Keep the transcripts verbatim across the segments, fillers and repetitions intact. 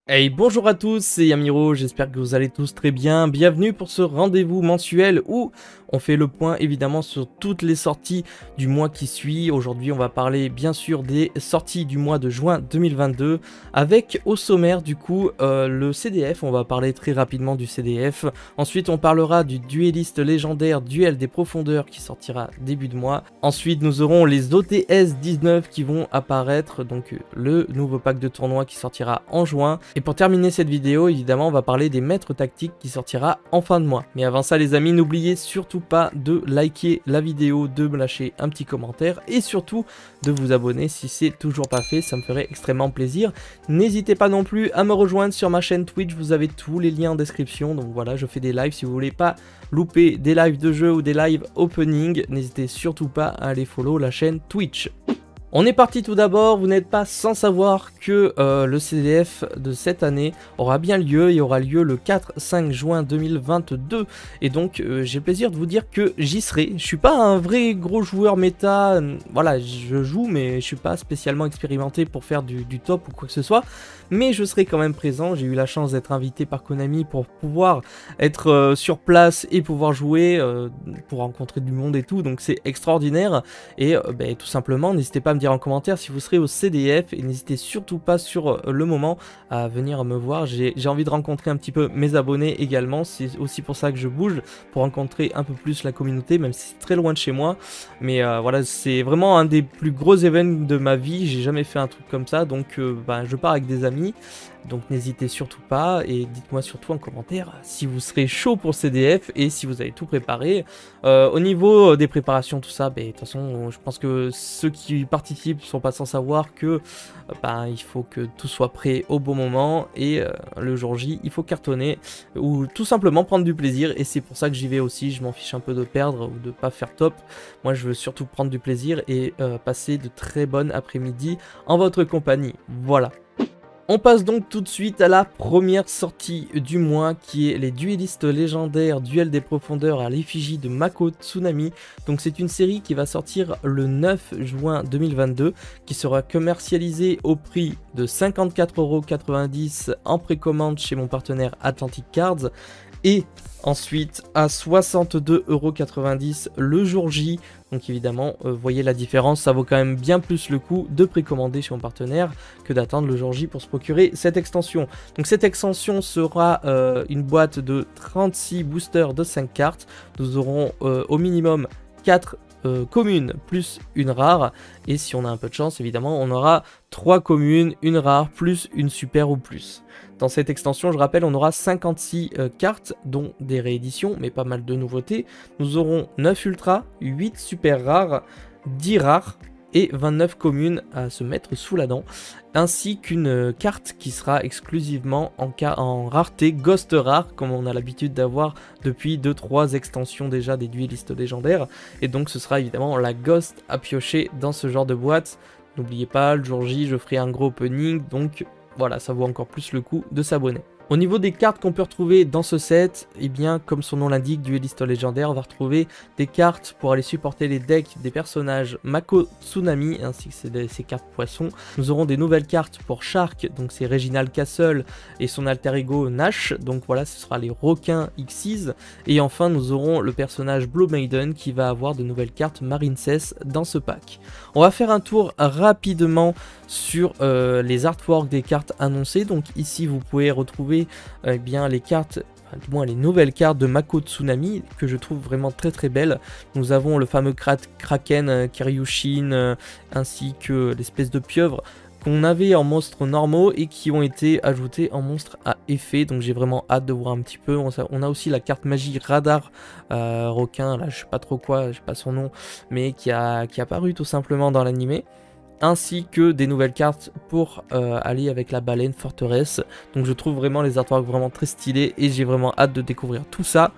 Hey, bonjour à tous, c'est Yamiro, j'espère que vous allez tous très bien. Bienvenue pour ce rendez-vous mensuel où on fait le point évidemment sur toutes les sorties du mois qui suit. Aujourd'hui on va parler bien sûr des sorties du mois de juin deux mille vingt-deux avec au sommaire du coup euh, le C D F, on va parler très rapidement du C D F. Ensuite on parlera du dueliste légendaire Duel des Profondeurs qui sortira début de mois. Ensuite nous aurons les O T S dix-neuf qui vont apparaître, donc le nouveau pack de tournoi qui sortira en juin. Et pour terminer cette vidéo, évidemment, on va parler des maîtres tactiques qui sortira en fin de mois. Mais avant ça, les amis, n'oubliez surtout pas de liker la vidéo, de me lâcher un petit commentaire et surtout de vous abonner si c'est toujours pas fait, ça me ferait extrêmement plaisir. N'hésitez pas non plus à me rejoindre sur ma chaîne Twitch, vous avez tous les liens en description. Donc voilà, je fais des lives si vous voulez pas louper des lives de jeux ou des lives opening. N'hésitez surtout pas à aller follow la chaîne Twitch. On est parti tout d'abord, vous n'êtes pas sans savoir que euh, le C D F de cette année aura bien lieu, il aura lieu le quatre cinq juin deux mille vingt-deux et donc euh, j'ai le plaisir de vous dire que j'y serai. Je suis pas un vrai gros joueur méta, euh, voilà, je joue mais je suis pas spécialement expérimenté pour faire du, du top ou quoi que ce soit, mais je serai quand même présent. J'ai eu la chance d'être invité par Konami pour pouvoir être euh, sur place et pouvoir jouer, euh, pour rencontrer du monde et tout, donc c'est extraordinaire et euh, ben, tout simplement n'hésitez pas à me en commentaire si vous serez au C D F et n'hésitez surtout pas sur le moment à venir me voir. J'ai envie de rencontrer un petit peu mes abonnés également, c'est aussi pour ça que je bouge, pour rencontrer un peu plus la communauté, même si c'est très loin de chez moi. Mais euh, voilà, c'est vraiment un des plus gros événements de ma vie, j'ai jamais fait un truc comme ça, donc euh, ben, je pars avec des amis. Donc n'hésitez surtout pas et dites-moi surtout en commentaire si vous serez chaud pour C D F et si vous avez tout préparé. Euh, au niveau des préparations, tout ça, ben, de toute façon, je pense que ceux qui participent ne sont pas sans savoir que ben, il faut que tout soit prêt au bon moment et euh, le jour J, il faut cartonner ou tout simplement prendre du plaisir et c'est pour ça que j'y vais aussi. Je m'en fiche un peu de perdre ou de pas faire top. Moi, je veux surtout prendre du plaisir et euh, passer de très bonnes après-midi en votre compagnie. Voilà. On passe donc tout de suite à la première sortie du mois qui est les duellistes légendaires Duel des Profondeurs à l'effigie de Mako Tsunami. Donc c'est une série qui va sortir le neuf juin deux mille vingt-deux, qui sera commercialisée au prix de cinquante-quatre euros quatre-vingt-dix en précommande chez mon partenaire Atlantic Cards et ensuite à soixante-deux euros quatre-vingt-dix le jour J. Donc évidemment, vous euh, voyez la différence, ça vaut quand même bien plus le coup de précommander chez mon partenaire que d'attendre le jour J pour se procurer cette extension. Donc cette extension sera euh, une boîte de trente-six boosters de cinq cartes. Nous aurons euh, au minimum quatre Euh, communes plus une rare et si on a un peu de chance évidemment on aura trois communes, une rare plus une super ou plus. Dans cette extension je rappelle on aura cinquante-six euh, cartes dont des rééditions mais pas mal de nouveautés. Nous aurons neuf ultras, huit super rares, dix rares et vingt-neuf communes à se mettre sous la dent, ainsi qu'une carte qui sera exclusivement en, en rareté Ghost Rare, comme on a l'habitude d'avoir depuis deux trois extensions déjà des duellistes légendaires, et donc ce sera évidemment la Ghost à piocher dans ce genre de boîte. N'oubliez pas, le jour J, je ferai un gros opening, donc voilà, ça vaut encore plus le coup de s'abonner. Au niveau des cartes qu'on peut retrouver dans ce set, eh bien comme son nom l'indique, dueliste légendaire, on va retrouver des cartes pour aller supporter les decks des personnages Mako Tsunami ainsi que ces, ces cartes poissons. Nous aurons des nouvelles cartes pour Shark, donc c'est Reginald Castle et son alter ego Nash, donc voilà ce sera les requins Xyz. Et enfin nous aurons le personnage Blue Maiden qui va avoir de nouvelles cartes Marincess dans ce pack. On va faire un tour rapidement sur euh, les artworks des cartes annoncées, donc ici vous pouvez retrouver Eh bien les cartes, enfin, du moins les nouvelles cartes de Mako Tsunami que je trouve vraiment très très belles. Nous avons le fameux Kraken, euh, Kiryushin, euh, ainsi que l'espèce de pieuvre qu'on avait en monstres normaux et qui ont été ajoutés en monstres à effet. Donc j'ai vraiment hâte de voir un petit peu. On a, on a aussi la carte magie Radar euh, requin, là je sais pas trop quoi, je sais pas son nom, mais qui a, qui a apparu tout simplement dans l'animé, ainsi que des nouvelles cartes pour euh, aller avec la baleine forteresse. Donc je trouve vraiment les artworks vraiment très stylés et j'ai vraiment hâte de découvrir tout ça.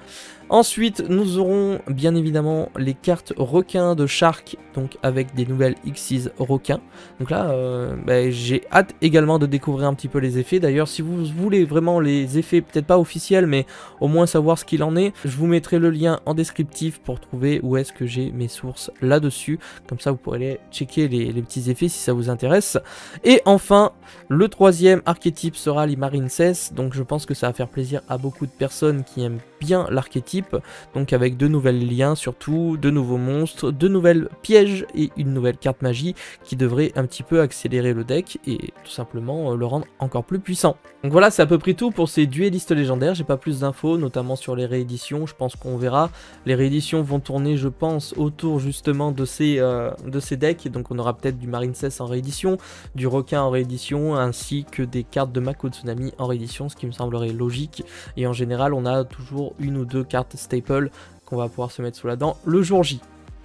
Ensuite, nous aurons bien évidemment les cartes requins de Shark, donc avec des nouvelles Xyz requins. Donc là, euh, bah, j'ai hâte également de découvrir un petit peu les effets. D'ailleurs, si vous voulez vraiment les effets, peut-être pas officiels, mais au moins savoir ce qu'il en est, je vous mettrai le lien en descriptif pour trouver où est-ce que j'ai mes sources là-dessus. Comme ça, vous pourrez aller checker les, les petits effets si ça vous intéresse. Et enfin, le troisième archétype sera les Marincess. Donc je pense que ça va faire plaisir à beaucoup de personnes qui aiment bien l'archétype. Donc avec de nouvelles liens surtout, de nouveaux monstres, de nouvelles pièges et une nouvelle carte magie qui devrait un petit peu accélérer le deck et tout simplement le rendre encore plus puissant. Donc voilà, c'est à peu près tout pour ces duellistes légendaires. J'ai pas plus d'infos, notamment sur les rééditions. Je pense qu'on verra. Les rééditions vont tourner, je pense, autour justement de ces, euh, de ces decks. Donc on aura peut-être du Marincess en réédition, du requin en réédition, ainsi que des cartes de Mako Tsunami en réédition, ce qui me semblerait logique. Et en général, on a toujours une ou deux cartes staple qu'on va pouvoir se mettre sous la dent le jour J.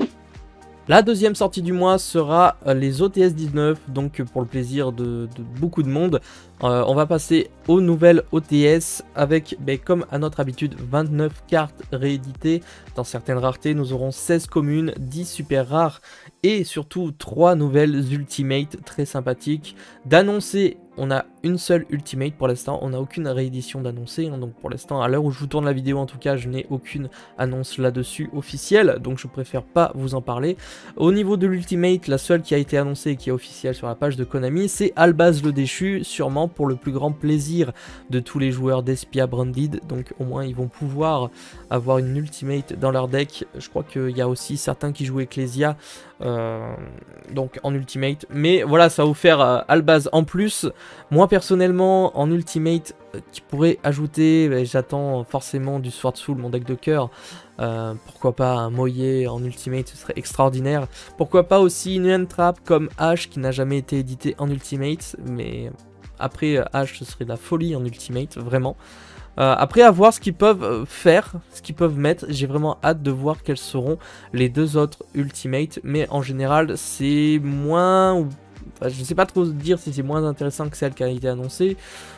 La deuxième sortie du mois sera les O T S dix-neuf, donc pour le plaisir de, de beaucoup de monde. Euh, on va passer aux nouvelles O T S avec, ben, comme à notre habitude, vingt-neuf cartes rééditées. Dans certaines raretés, nous aurons seize communes, dix super rares et surtout trois nouvelles ultimates très sympathiques. D'annoncer, on a une seule ultimate pour l'instant, on n'a aucune réédition d'annoncer, hein, donc pour l'instant, à l'heure où je vous tourne la vidéo en tout cas, je n'ai aucune annonce là-dessus officielle, donc je préfère pas vous en parler. Au niveau de l'ultimate, la seule qui a été annoncée et qui est officielle sur la page de Konami, c'est Albaz le Déchu, sûrement pour le plus grand plaisir de tous les joueurs d'Espia Branded, donc au moins ils vont pouvoir avoir une ultimate dans leur deck. Je crois qu'il y a aussi certains qui jouent Ecclesia, euh, donc en ultimate, mais voilà, ça va vous faire euh, Albaz en plus. Moi personnellement en ultimate euh, qui pourrait ajouter, bah, j'attends forcément du Sword Soul, mon deck de cœur. Euh, pourquoi pas un Moye en ultimate, ce serait extraordinaire. Pourquoi pas aussi une Entrap comme H qui n'a jamais été édité en ultimate, mais après H ce serait de la folie en ultimate, vraiment. Euh, après à voir ce qu'ils peuvent faire, ce qu'ils peuvent mettre, j'ai vraiment hâte de voir quels seront les deux autres ultimates, mais en général c'est moins, enfin, je ne sais pas trop dire si c'est moins intéressant que celle qui a été annoncée,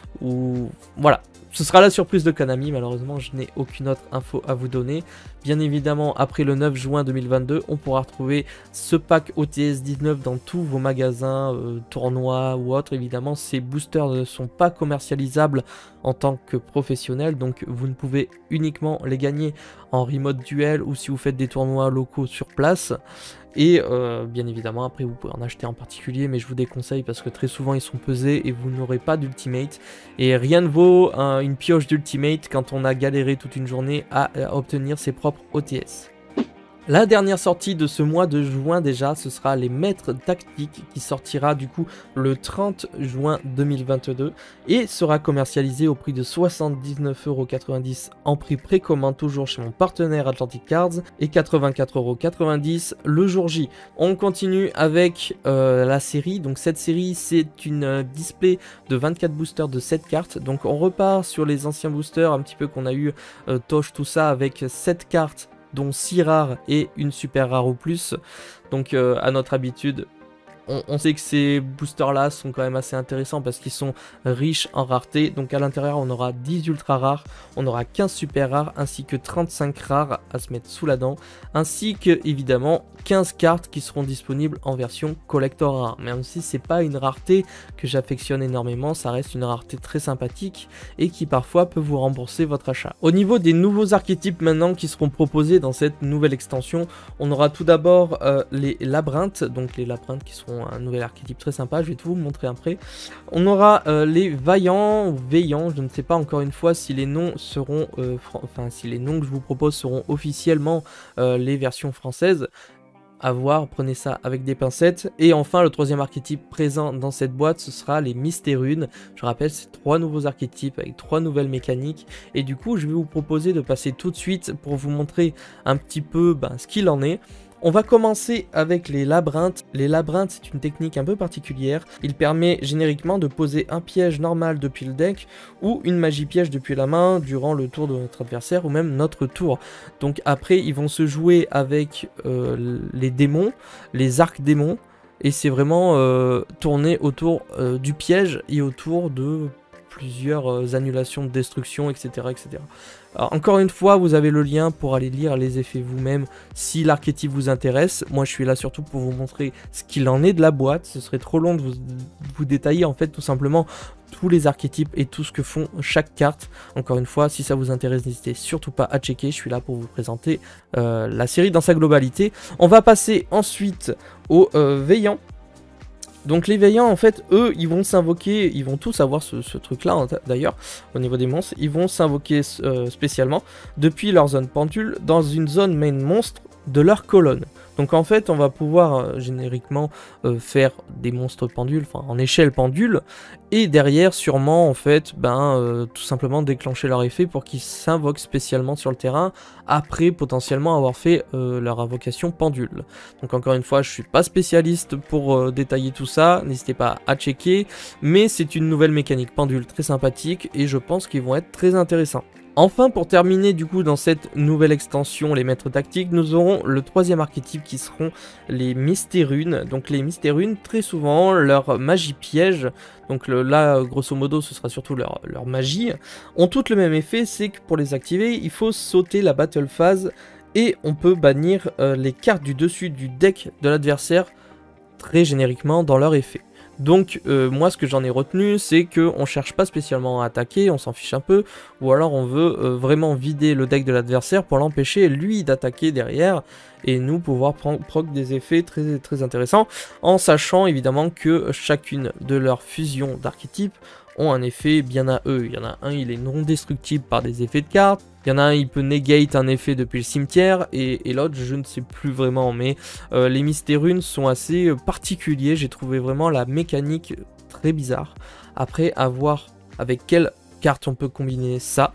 ou voilà. Ce sera la surprise de Konami, malheureusement je n'ai aucune autre info à vous donner. Bien évidemment, après le neuf juin deux mille vingt-deux, on pourra retrouver ce pack O T S dix-neuf dans tous vos magasins, euh, tournois ou autres. Évidemment, ces boosters ne sont pas commercialisables en tant que professionnels, donc vous ne pouvez uniquement les gagner en remote duel ou si vous faites des tournois locaux sur place. Et euh, bien évidemment, après vous pouvez en acheter en particulier, mais je vous déconseille parce que très souvent ils sont pesés et vous n'aurez pas d'ultimate. Et rien ne vaut hein, une pioche d'ultimate quand on a galéré toute une journée à, à obtenir ses propres O T S. La dernière sortie de ce mois de juin déjà, ce sera les Maîtres Tactiques qui sortira du coup le trente juin deux mille vingt-deux et sera commercialisé au prix de soixante-dix-neuf euros quatre-vingt-dix en prix précommande toujours chez mon partenaire Atlantic Cards et quatre-vingt-quatre euros quatre-vingt-dix le jour J. On continue avec euh, la série, donc cette série c'est une euh, display de vingt-quatre boosters de sept cartes, donc on repart sur les anciens boosters un petit peu qu'on a eu euh, Tosh tout ça avec sept cartes dont six rares et une super rare ou plus. Donc euh, à notre habitude, on, on sait que ces boosters là sont quand même assez intéressants parce qu'ils sont riches en rareté. Donc à l'intérieur on aura dix ultra rares, on aura quinze super rares ainsi que trente-cinq rares à se mettre sous la dent, ainsi que évidemment quinze cartes qui seront disponibles en version collector rare. Même si c'est pas une rareté que j'affectionne énormément, ça reste une rareté très sympathique et qui parfois peut vous rembourser votre achat. Au niveau des nouveaux archétypes maintenant qui seront proposés dans cette nouvelle extension, on aura tout d'abord euh, les labyrinthes, donc les labyrinthes qui seront un nouvel archétype très sympa, je vais tout vous montrer après. On aura euh, les vaillants ou veillants, je ne sais pas encore une fois si les noms seront, euh, enfin si les noms que je vous propose seront officiellement euh, les versions françaises. À voir, prenez ça avec des pincettes. Et enfin, le troisième archétype présent dans cette boîte, ce sera les Mystérunes. Je rappelle, c'est trois nouveaux archétypes avec trois nouvelles mécaniques. Et du coup, je vais vous proposer de passer tout de suite pour vous montrer un petit peu ben, ce qu'il en est. On va commencer avec les labyrinthes. Les labyrinthes, c'est une technique un peu particulière. Il permet génériquement de poser un piège normal depuis le deck ou une magie piège depuis la main durant le tour de notre adversaire ou même notre tour. Donc après, ils vont se jouer avec euh, les démons, les arcs démons. Et c'est vraiment euh, tourné autour euh, du piège et autour de plusieurs euh, annulations de destruction, et cetera et cetera. Alors, encore une fois, vous avez le lien pour aller lire les effets vous-même si l'archétype vous intéresse. Moi, je suis là surtout pour vous montrer ce qu'il en est de la boîte. Ce serait trop long de vous, de vous détailler, en fait, tout simplement, tous les archétypes et tout ce que font chaque carte. Encore une fois, si ça vous intéresse, n'hésitez surtout pas à checker. Je suis là pour vous présenter euh, la série dans sa globalité. On va passer ensuite aux euh, veillants. Donc les veillants, en fait, eux, ils vont s'invoquer, ils vont tous avoir ce, ce truc-là, d'ailleurs, au niveau des monstres, ils vont s'invoquer euh, spécialement depuis leur zone pendule dans une zone main monstre de leur colonne. Donc en fait, on va pouvoir euh, génériquement euh, faire des monstres pendules, enfin en échelle pendule, et derrière sûrement en fait, ben euh, tout simplement déclencher leur effet pour qu'ils s'invoquent spécialement sur le terrain, après potentiellement avoir fait euh, leur invocation pendule. Donc encore une fois, je suis pas spécialiste pour euh, détailler tout ça, n'hésitez pas à checker, mais c'est une nouvelle mécanique pendule très sympathique, et je pense qu'ils vont être très intéressants. Enfin, pour terminer du coup dans cette nouvelle extension, les maîtres tactiques, nous aurons le troisième archétype qui seront les mystérunes. Donc les mystérunes, très souvent, leur magie piège, donc le, là grosso modo ce sera surtout leur, leur magie, ont toutes le même effet, c'est que pour les activer, il faut sauter la battle phase et on peut bannir euh, les cartes du dessus du deck de l'adversaire très génériquement dans leur effet. Donc euh, moi ce que j'en ai retenu, c'est qu'on cherche pas spécialement à attaquer, on s'en fiche un peu, ou alors on veut euh, vraiment vider le deck de l'adversaire pour l'empêcher lui d'attaquer derrière, et nous pouvoir proc des effets très, très intéressants, en sachant évidemment que chacune de leurs fusions d'archétypes ont un effet bien à eux. Il y en a un, il est non destructible par des effets de cartes, il y en a un, il peut negate un effet depuis le cimetière, et, et l'autre, je ne sais plus vraiment, mais euh, les mystérunes sont assez euh, particuliers, j'ai trouvé vraiment la mécanique très bizarre. Après, à voir avec quelle carte on peut combiner ça.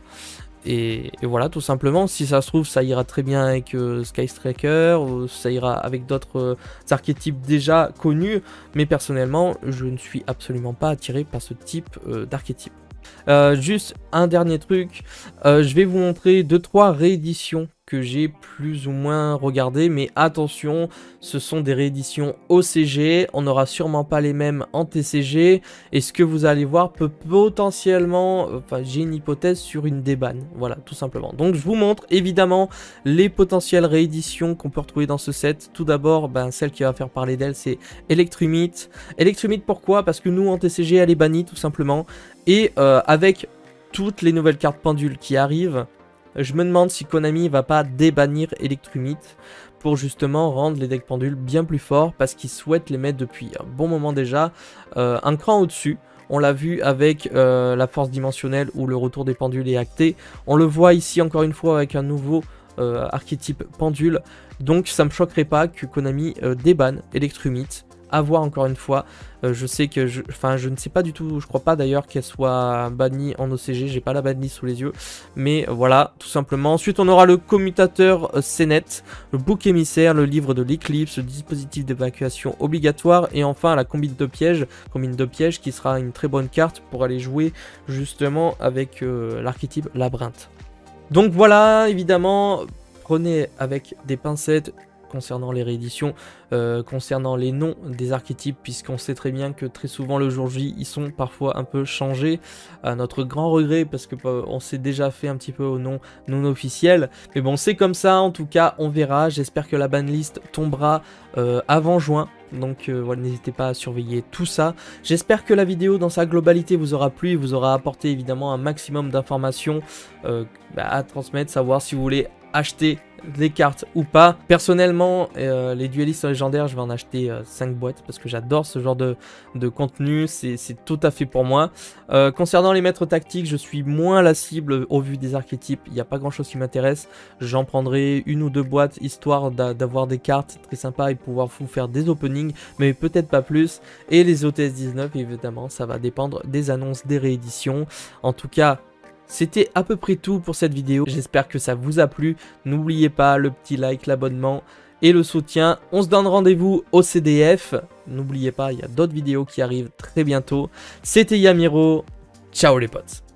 Et, et voilà, tout simplement, si ça se trouve, ça ira très bien avec euh, Sky Striker, ou ça ira avec d'autres euh, archétypes déjà connus, mais personnellement, je ne suis absolument pas attiré par ce type euh, d'archétype. Euh, juste un dernier truc, euh, je vais vous montrer deux trois rééditions que j'ai plus ou moins regardées, mais attention, ce sont des rééditions O C G, on n'aura sûrement pas les mêmes en T C G, et ce que vous allez voir peut potentiellement, enfin j'ai une hypothèse sur une déban, voilà, tout simplement. Donc je vous montre évidemment les potentielles rééditions qu'on peut retrouver dans ce set. Tout d'abord, ben, celle qui va faire parler d'elle, c'est Electrumite. Electrumite, pourquoi? Parce que nous en T C G, elle est bannie tout simplement, et euh, avec toutes les nouvelles cartes pendules qui arrivent, je me demande si Konami va pas débannir Electrumite pour justement rendre les decks pendules bien plus forts, parce qu'ils souhaitent les mettre depuis un bon moment déjà euh, un cran au-dessus. On l'a vu avec euh, la force dimensionnelle où le retour des pendules est acté. On le voit ici encore une fois avec un nouveau euh, archétype pendule. Donc ça me choquerait pas que Konami euh, débanne Electrumite. À voir encore une fois, euh, je sais que je, enfin je ne sais pas du tout, je crois pas d'ailleurs qu'elle soit bannie en O C G, j'ai pas la bannie sous les yeux, mais euh, voilà, tout simplement. Ensuite on aura le commutateur euh, Senet, le bouc émissaire, le livre de l'éclipse, le dispositif d'évacuation obligatoire, et enfin la combine de pièges, combine de pièges qui sera une très bonne carte pour aller jouer justement avec euh, l'archétype labyrinthe. Donc voilà, évidemment, prenez avec des pincettes concernant les rééditions, euh, concernant les noms des archétypes, puisqu'on sait très bien que très souvent le jour J, ils sont parfois un peu changés, à notre grand regret, parce que euh, on s'est déjà fait un petit peu au nom non officiel, mais bon, c'est comme ça, en tout cas, on verra. J'espère que la banlist tombera euh, avant juin, donc euh, voilà, n'hésitez pas à surveiller tout ça. J'espère que la vidéo dans sa globalité vous aura plu et vous aura apporté évidemment un maximum d'informations euh, bah, à transmettre, savoir si vous voulez acheter les cartes ou pas. Personnellement, euh, les duellistes légendaires, je vais en acheter euh, cinq boîtes parce que j'adore ce genre de, de contenu, c'est tout à fait pour moi. Euh, concernant les maîtres tactiques, je suis moins la cible au vu des archétypes, il n'y a pas grand chose qui m'intéresse. J'en prendrai une ou deux boîtes histoire d'avoir des cartes très sympas et pouvoir vous faire des openings, mais peut-être pas plus. Et les O T S dix-neuf, évidemment, ça va dépendre des annonces des rééditions. En tout cas, c'était à peu près tout pour cette vidéo, j'espère que ça vous a plu. N'oubliez pas le petit like, l'abonnement et le soutien. On se donne rendez-vous au C D F. N'oubliez pas, il y a d'autres vidéos qui arrivent très bientôt. C'était Yamiro, ciao les potes.